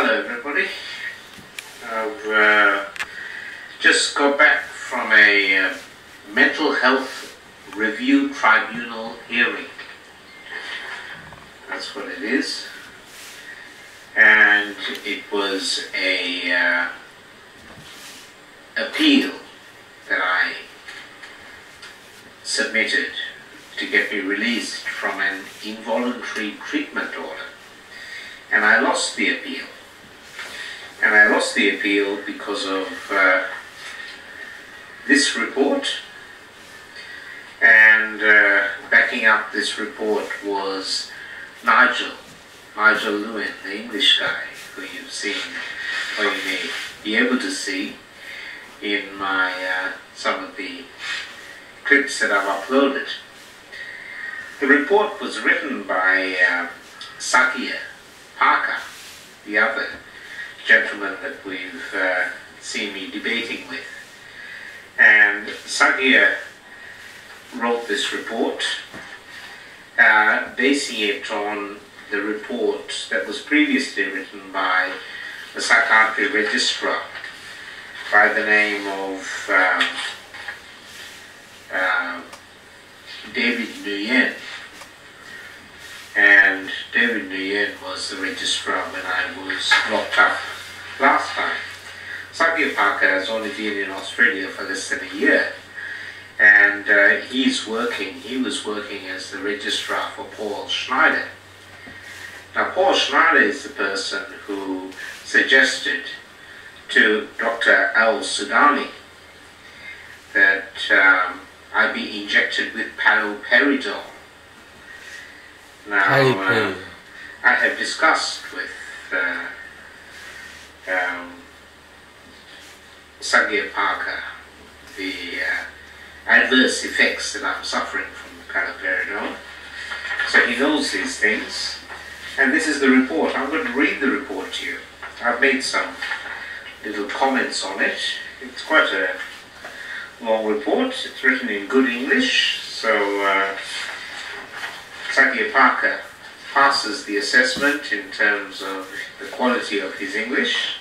Hello everybody. I've just got back from a Mental Health Review Tribunal hearing. That's what it is. And it was a appeal that I submitted to get me released from an involuntary treatment order. And I lost the appeal. And I lost the appeal because of this report. And backing up this report was Nigel Lewin, the English guy, who you've seen, or you may be able to see in my some of the clips that I've uploaded. The report was written by Chakravarti, the other gentleman that we've seen me debating with. And Chakravarti wrote this report, basing it on the report that was previously written by the psychiatry registrar by the name of David Nguyen. And David Nguyen was the registrar when I was locked up last time. Chakravarti has only been in Australia for less than a year, and he was working as the registrar for Paul Schneider. Now, Paul Schneider is the person who suggested to Dr. al-Sudani that I be injected with paloperidol. Now, I have discussed with Chakravarti the adverse effects that I'm suffering from paloperidol. So he knows these things. And this is the report. I'm going to read the report to you. I've made some little comments on it. It's quite a long report. It's written in good English. So Chakravarti passes the assessment in terms of the quality of his English.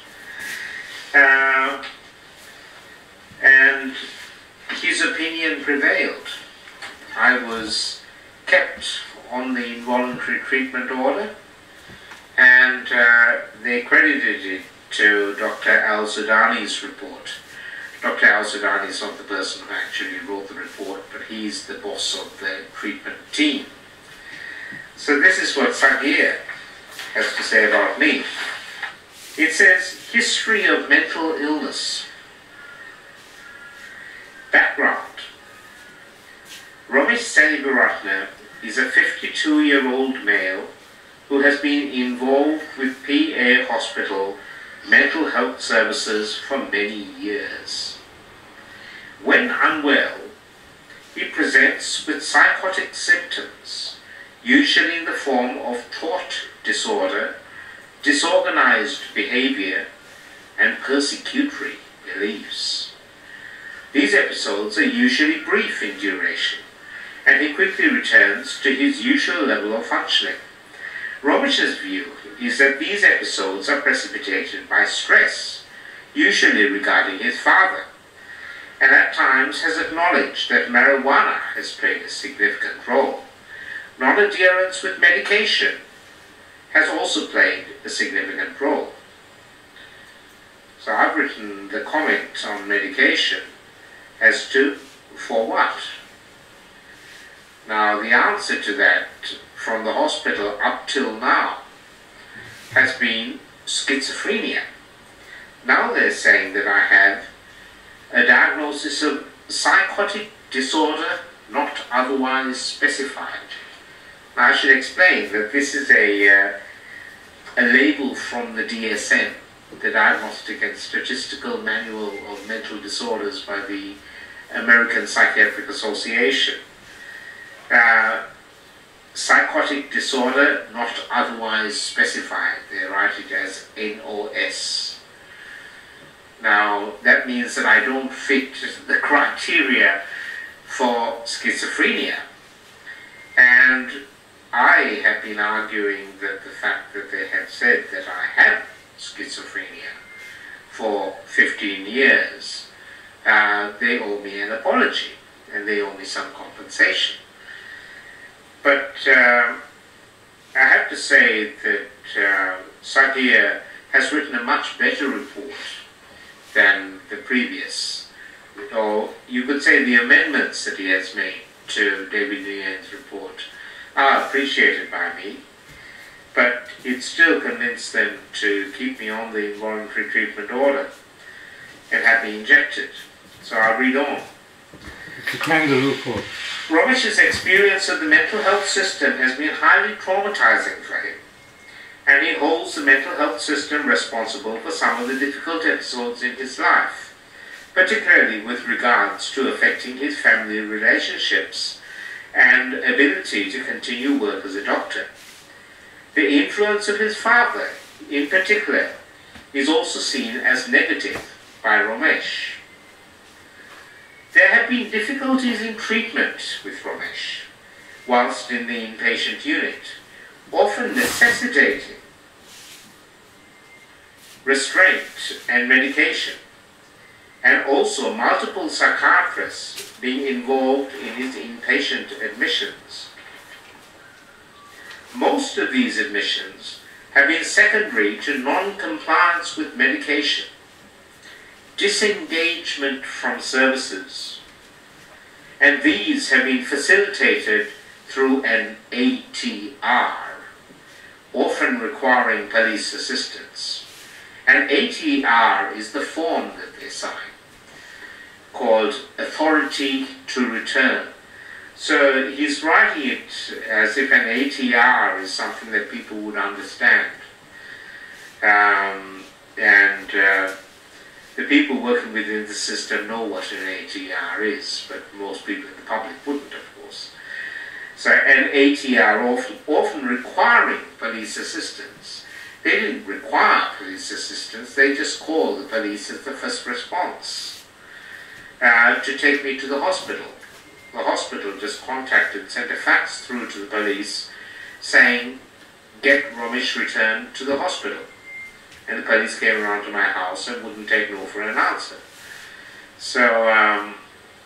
And his opinion prevailed. I was kept on the involuntary treatment order, and they credited it to Dr. al-Sudani's report. Dr. al-Sudani is not the person who actually wrote the report, but he's the boss of the treatment team. So this is what Chakravarti has to say about me. It says, history of mental illness. Background. Ramesh Senewiratne is a 52-year-old male who has been involved with PA Hospital mental health services for many years. When unwell, he presents with psychotic symptoms, usually in the form of thought disorder, disorganized behavior, and persecutory beliefs. These episodes are usually brief in duration, and he quickly returns to his usual level of functioning. Ramesh's view is that these episodes are precipitated by stress, usually regarding his father, and at times has acknowledged that marijuana has played a significant role. Non-adherence with medication has also played a significant role. So I've written the comment on medication as to for what. Now the answer to that from the hospital up till now has been schizophrenia. Now they're saying that I have a diagnosis of psychotic disorder not otherwise specified. Now I should explain that this is a label from the DSM, the Diagnostic and Statistical Manual of Mental Disorders by the American Psychiatric Association. Psychotic disorder not otherwise specified. They write it as NOS. Now that means that I don't fit the criteria for schizophrenia. And I have been arguing that the fact that they have said that I have schizophrenia for 15 years, they owe me an apology and they owe me some compensation. But I have to say that Sakia has written a much better report than the previous, or you could say the amendments that he has made to David Nguyen's report are appreciated by me, but it still convinced them to keep me on the involuntary treatment order and have me injected. So I'll read on. It's a kangaroo court. Ramesh's experience of the mental health system has been highly traumatizing for him, and he holds the mental health system responsible for some of the difficult episodes in his life, particularly with regards to affecting his family relationships and ability to continue work as a doctor. The influence of his father, in particular, is also seen as negative by Ramesh. There have been difficulties in treatment with Ramesh whilst in the inpatient unit, often necessitating restraint and medication, and also multiple psychiatrists being involved in his inpatient admissions. Most of these admissions have been secondary to non-compliance with medication, disengagement from services, and these have been facilitated through an ATR, often requiring police assistance. An ATR is the form that they sign, called Authority to Return. So he's writing it as if an ATR is something that people would understand. The people working within the system know what an ATR is, but most people in the public wouldn't, of course. So an ATR often requiring police assistance. They didn't require police assistance, they just called the police as the first response to take me to the hospital. The hospital just sent a fax through to the police saying, get Ramesh returned to the hospital. And the police came around to my house and wouldn't take no for an answer. So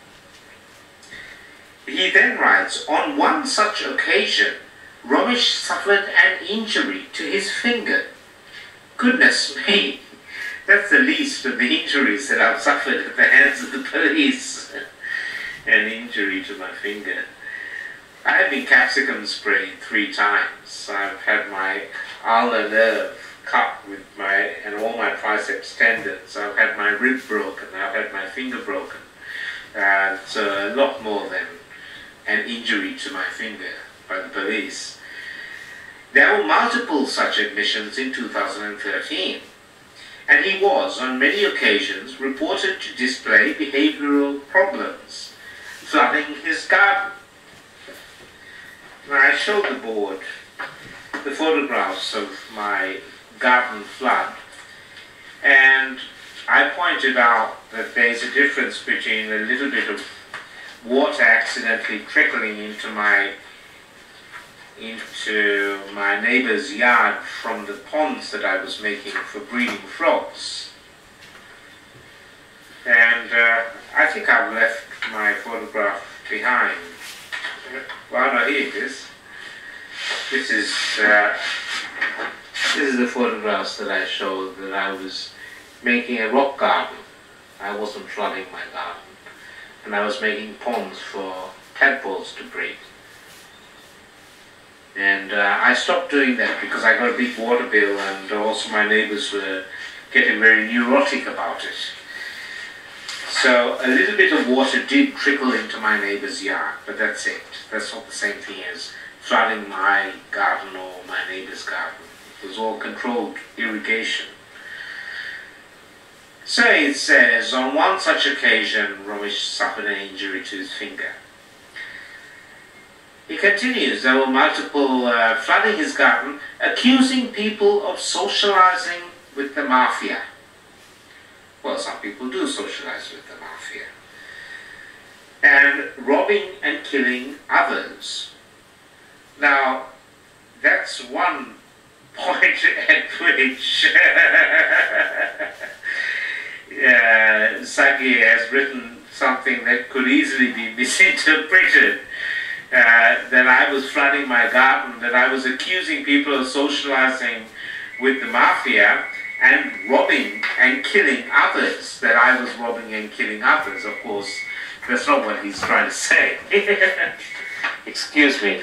he then writes, on one such occasion, Ramesh suffered an injury to his finger. Goodness me, that's the least of the injuries that I've suffered at the hands of the police. An injury to my finger. I have been capsicum sprayed 3 times. I've had my ulnar nerve cut with and all my triceps tendons. I've had my rib broken. I've had my finger broken. So a lot more than an injury to my finger by the police. There were multiple such admissions in 2013, and he was, on many occasions, reported to display behavioral problems, flooding his garden. Now, I showed the board the photographs of my garden flood, and I pointed out that there's a difference between a little bit of water accidentally trickling into my neighbor's yard from the ponds that I was making for breeding frogs. And I think I've left my photograph behind. Well, no, here it is. This is the photographs that I showed that I was making a rock garden. I wasn't flooding my garden. And I was making ponds for tadpoles to breed. And I stopped doing that because I got a big water bill, and also my neighbors were getting very neurotic about it. So a little bit of water did trickle into my neighbor's yard, but that's it. That's not the same thing as flooding my garden or my neighbor's garden. It was all controlled irrigation. So it says, on one such occasion, Ramesh suffered an injury to his finger. He continues, there were multiple flooding his garden, accusing people of socializing with the mafia. Well, some people do socialize with the mafia. And robbing and killing others. Now, that's one point at which Sagi has written something that could easily be misinterpreted. That I was flooding my garden, that I was accusing people of socializing with the mafia and robbing and killing others, that I was robbing and killing others. Of course, that's not what he's trying to say. Excuse me.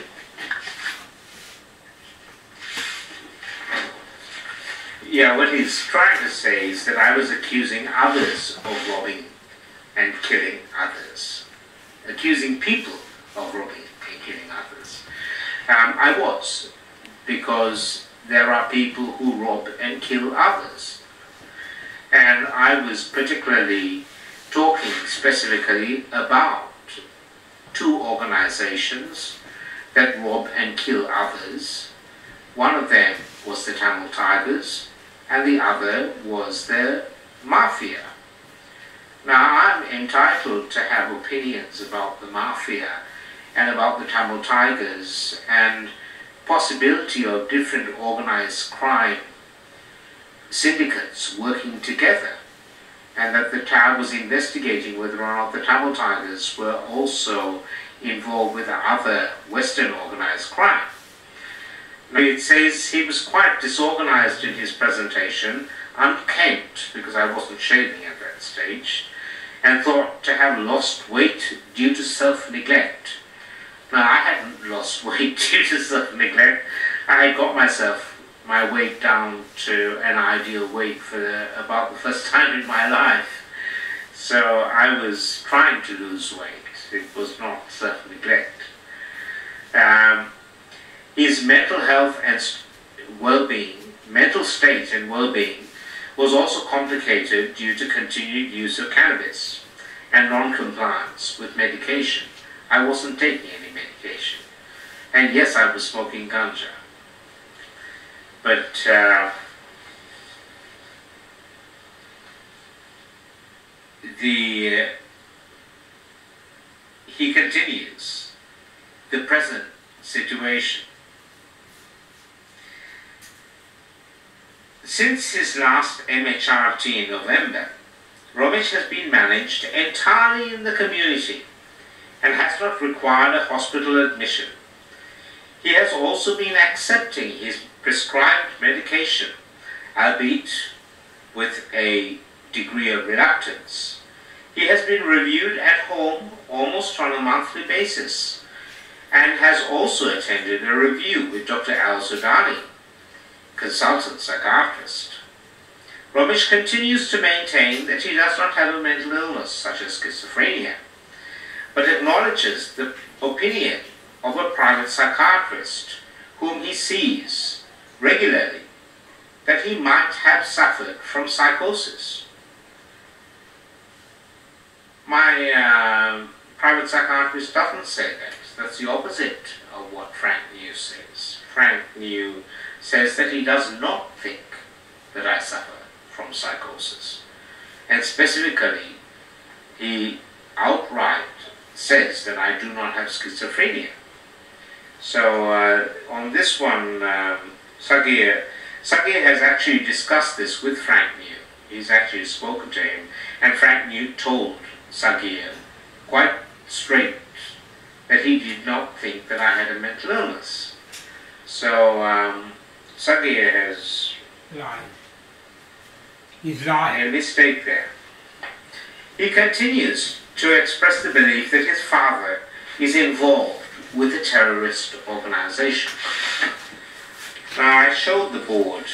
Yeah, what he's trying to say is that I was accusing others of robbing and killing others. Accusing people of robbing and killing others. I was, because there are people who rob and kill others. And I was particularly talking specifically about two organizations that rob and kill others. One of them was the Tamil Tigers, and the other was the Mafia. Now, I'm entitled to have opinions about the Mafia and about the Tamil Tigers and possibility of different organized crime syndicates working together, and that the town was investigating whether or not the Tamil Tigers were also involved with other Western organized crime. Now, it says he was quite disorganized in his presentation, unkempt, because I wasn't shaving at that stage, and thought to have lost weight due to self-neglect. Now, I hadn't lost weight due to self-neglect. I had got my weight down to an ideal weight for about the first time in my life. So I was trying to lose weight. It was not self-neglect. His mental health and well-being, mental state and well-being was also complicated due to continued use of cannabis and non-compliance with medication. I wasn't taking any medication. And yes, I was smoking ganja. But he continues the present situation. Since his last MHRT in November, Ramesh has been managed entirely in the community and has not required a hospital admission. He has also been accepting his prescribed medication, albeit with a degree of reluctance. He has been reviewed at home almost on a monthly basis and has also attended a review with Dr. al-Sudani, consultant psychiatrist. Ramesh continues to maintain that he does not have a mental illness such as schizophrenia, but acknowledges the opinion of a private psychiatrist whom he sees regularly that he might have suffered from psychosis. My private psychiatrist doesn't say that. That's the opposite of what Frank New says. Frank New says that he does not think that I suffer from psychosis. And specifically, he outright says that I do not have schizophrenia. So on this one, Sagir has actually discussed this with Frank New. He's actually spoken to him, and Frank New told Sagir quite straight that he did not think that I had a mental illness. So Sagir has lying. He's lying. a mistake there. He continues to express the belief that his father is involved with a terrorist organization. Now, I showed the board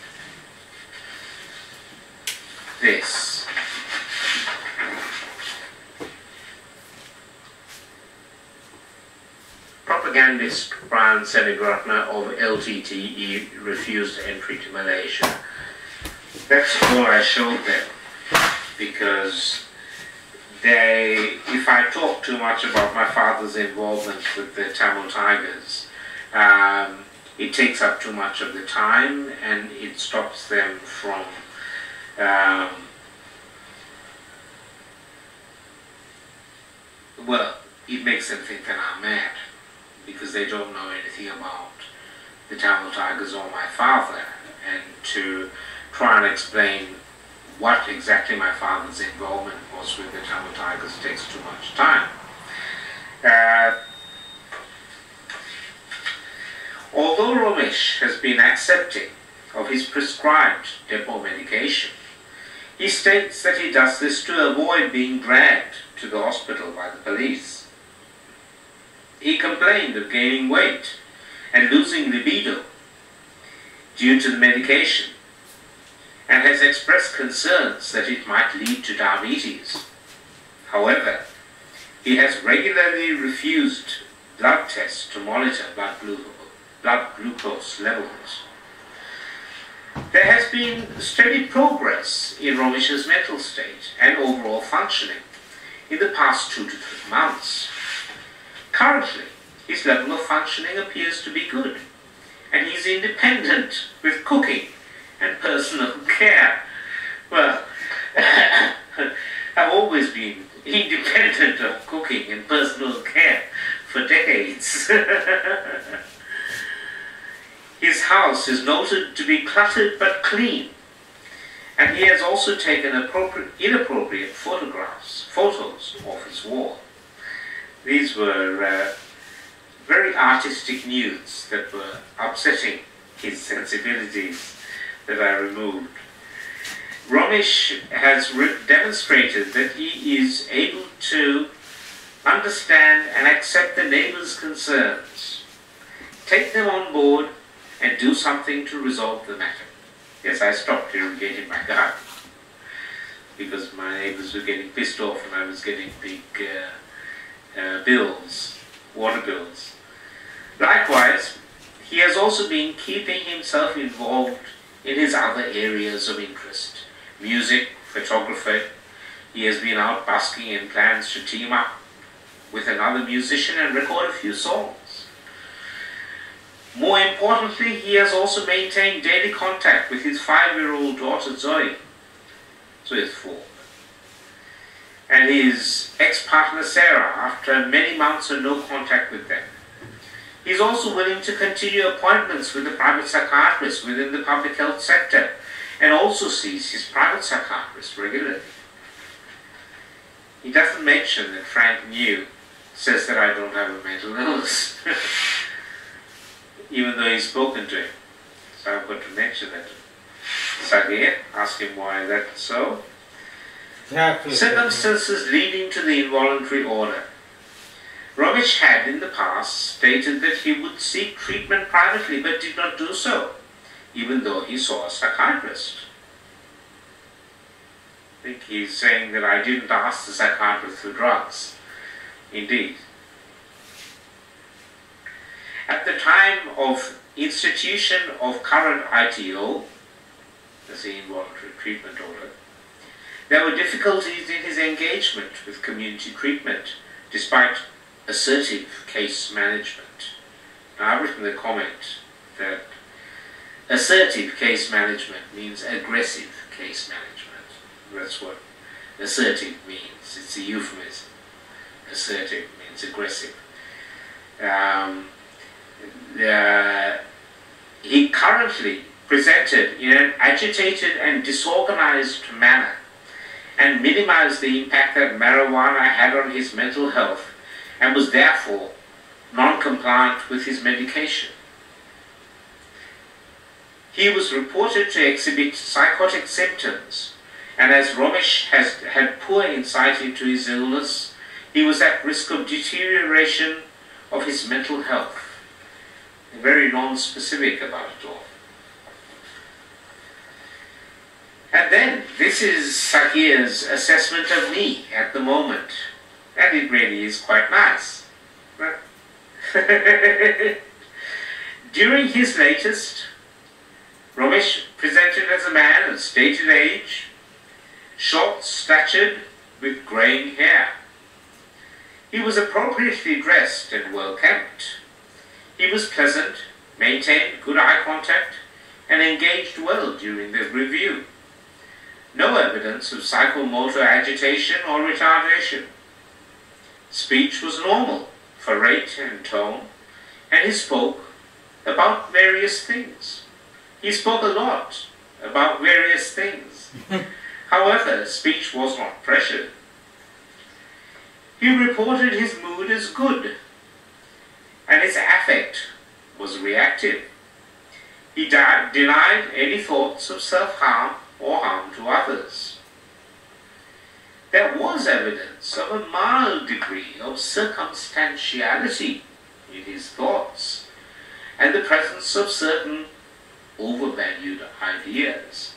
this. Propagandist Brian Senewiratne of LTTE refused entry to Malaysia. That's all I showed them, because if I talk too much about my father's involvement with the Tamil Tigers, it takes up too much of the time and it stops them from well, it makes them think that I'm mad, because they don't know anything about the Tamil Tigers or my father, and to try and explain what exactly my father's involvement was with the Tamil Tigers takes too much time. Although Ramesh has been accepting of his prescribed depot medication, he states that he does this to avoid being dragged to the hospital by the police. He complained of gaining weight and losing libido due to the medication, and has expressed concerns that it might lead to diabetes. However, he has regularly refused blood tests to monitor blood glucose levels. There has been steady progress in Ramesh's mental state and overall functioning in the past 2 to 3 months. Currently, his level of functioning appears to be good, and he's independent with cooking and personal care. Well, I've always been independent of cooking and personal care for decades. His house is noted to be cluttered but clean, and he has also taken inappropriate photos off his wall. These were very artistic nudes that were upsetting his sensibilities that I removed. Ramesh has demonstrated that he is able to understand and accept the neighbours' concerns, take them on board, and do something to resolve the matter. Yes, I stopped irrigating my garden because my neighbours were getting pissed off and I was getting big bills, water bills. Likewise, he has also been keeping himself involved in his other areas of interest. Music, photography. He has been out busking and plans to team up with another musician and record a few songs. More importantly, he has also maintained daily contact with his 5-year-old daughter Zoe. Zoe is 4. And his ex-partner Sarah, after many months of no contact with them. He is also willing to continue appointments with the private psychiatrist within the public health sector, and also sees his private psychiatrist regularly. He doesn't mention that Frank New says that I don't have a mental illness, even though he's spoken to him. So I've got to mention that. Sagir, ask him why that's so. Circumstances leading to the involuntary order. Ramesh had in the past stated that he would seek treatment privately but did not do so, even though he saw a psychiatrist. I think he's saying that I didn't ask the psychiatrist for drugs. Indeed. At the time of institution of current ITO, that's the involuntary treatment order, there were difficulties in his engagement with community treatment, despite assertive case management. Now I've written the comment that assertive case management means aggressive case management. That's what assertive means. It's a euphemism. Assertive means aggressive. He currently presented in an agitated and disorganized manner and minimized the impact that marijuana had on his mental health and was therefore non-compliant with his medication. He was reported to exhibit psychotic symptoms, and as Ramesh had poor insight into his illness, he was at risk of deterioration of his mental health. Very non-specific about it all. And then, this is Sagir's assessment of me at the moment. And it really is quite nice. During his latest, Ramesh presented as a man of stated age, short-statured with greying hair. He was appropriately dressed and well-kept. He was pleasant, maintained good eye contact, and engaged well during the review. No evidence of psychomotor agitation or retardation. Speech was normal for rate and tone, and he spoke about various things. He spoke a lot about various things. However, speech was not pressured. He reported his mood as good, and his affect was reactive. He denied any thoughts of self-harm or harm to others. There was evidence of a mild degree of circumstantiality in his thoughts, and the presence of certain overvalued ideas.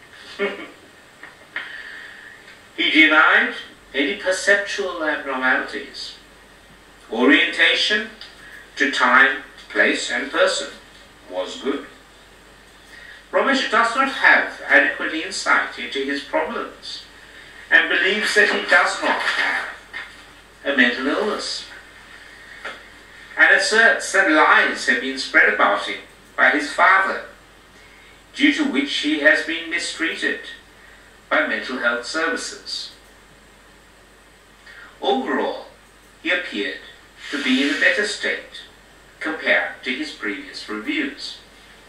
He denied any perceptual abnormalities. Orientation to time, place, and person was good. Ramesh does not have adequate insight into his problems and believes that he does not have a mental illness, and asserts that lies have been spread about him by his father, due to which he has been mistreated by mental health services. Overall, he appeared to be in a better state compared to his previous reviews.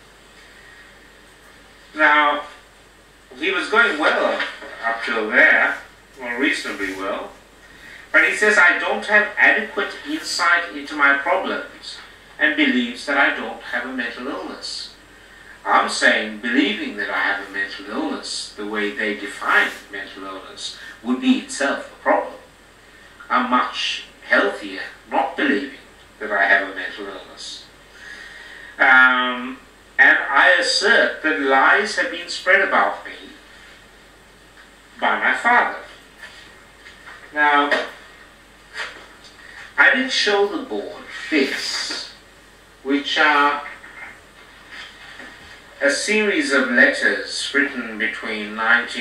Now, he was going well up till there, or reasonably well, but he says, I don't have adequate insight into my problems and believes that I don't have a mental illness. I'm saying believing that I have a mental illness, the way they define mental illness, would be itself a problem. I'm much healthier not believing that I have a mental illness. And I assert that lies have been spread about me by my father. Now, I did show the board this, which are a series of letters written between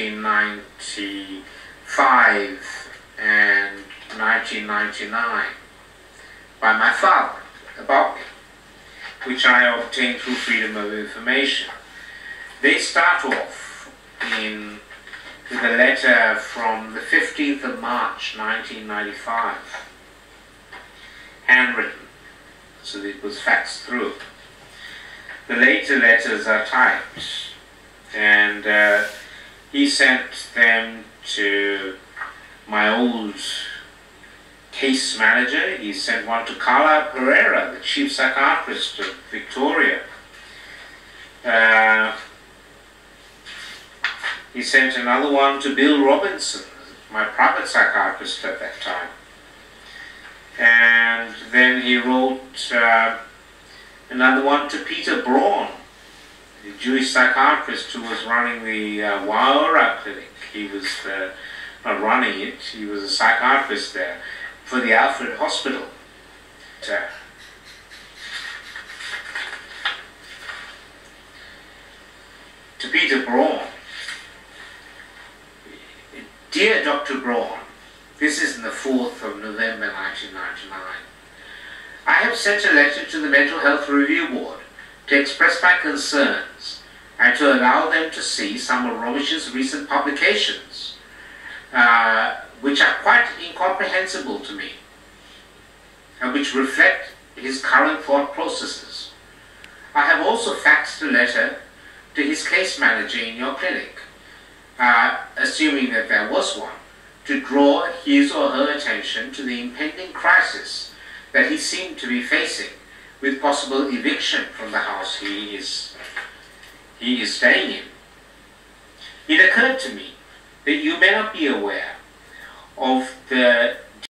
1995 and 1999 by my father about me, which I obtained through Freedom of Information. They start off with a letter from the 15th of March 1995, handwritten, so that it was faxed through. The later letters are typed, and he sent them to my old case manager. He sent one to Carla Pereira, the chief psychiatrist of Victoria. He sent another one to Bill Robinson, my private psychiatrist at that time. And then he wrote another one to Peter Braun, the Jewish psychiatrist who was running the Waura clinic. He was not running it, he was a psychiatrist there for the Alfred Hospital. To Peter Braun. Dear Dr. Braun, this is on the 4th of November 1999. I have sent a letter to the Mental Health Review Board to express my concerns and to allow them to see some of Ramesh's recent publications, which are quite incomprehensible to me and which reflect his current thought processes. I have also faxed a letter to his case manager in your clinic, assuming that there was one, to draw his or her attention to the impending crisis that he seemed to be facing with possible eviction from the house he is staying in. It occurred to me that you may not be aware of the